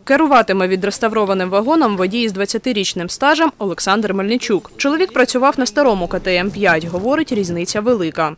Керуватиме відреставрованим вагоном водій з 20-річним стажем Олександр Мельничук. Чоловік працював на старому КТМ-5, говорить, різниця велика.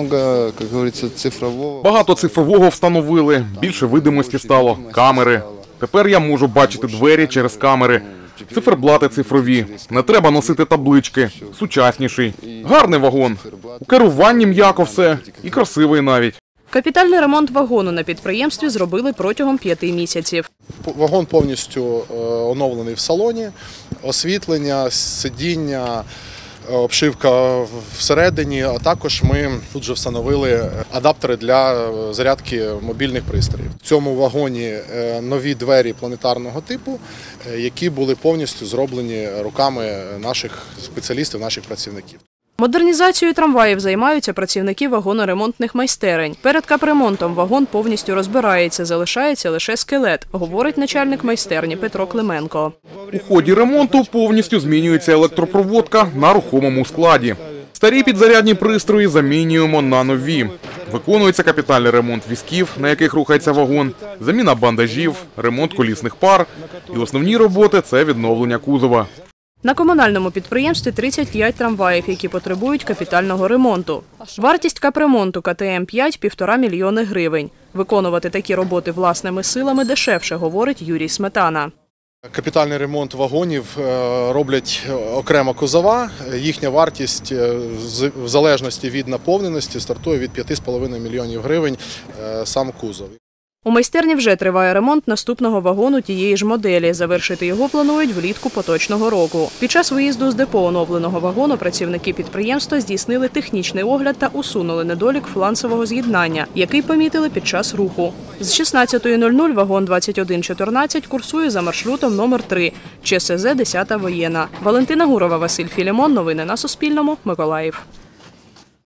Багато цифрового встановили, більше видимості стало, камери. Тепер я можу бачити двері через камери. Циферблати цифрові, не треба носити таблички, сучасніший. Гарний вагон, у керуванні м'яко все і красивий навіть. Капітальний ремонт вагону на підприємстві зробили протягом 5 місяців. Вагон повністю оновлений в салоні, освітлення, сидіння, обшивка всередині, а також ми тут же встановили адаптери для зарядки мобільних пристроїв. В цьому вагоні нові двері планетарного типу, які були повністю зроблені руками наших спеціалістів, наших працівників. Модернізацією трамваїв займаються працівники вагоноремонтних майстерень. Перед капремонтом вагон повністю розбирається, залишається лише скелет, говорить начальник майстерні Петро Клименко. У ході ремонту повністю змінюється електропроводка на рухомому складі. Старі підзарядні пристрої замінюємо на нові. Виконується капітальний ремонт візків, на яких рухається вагон, заміна бандажів, ремонт колісних пар. І основні роботи – це відновлення кузова. На комунальному підприємстві 35 трамваїв, які потребують капітального ремонту. Вартість капремонту КТМ-5 – 1,5 мільйони гривень. Виконувати такі роботи власними силами дешевше, говорить Юрій Сметана. Капітальний ремонт вагонів роблять окремо кузова. Їхня вартість в залежності від наповненості стартує від 5,5 мільйонів гривень сам кузов. У майстерні вже триває ремонт наступного вагону тієї ж моделі. Завершити його планують влітку поточного року. Під час виїзду з депо оновленого вагону працівники підприємства здійснили технічний огляд та усунули недолік фланцевого з'єднання, який помітили під час руху. З 16:00 вагон 2114 курсує за маршрутом номер 3 ЧСЗ 10-та воєнна. Валентина Гурова, Василь Філімон. Новини на Суспільному. Миколаїв.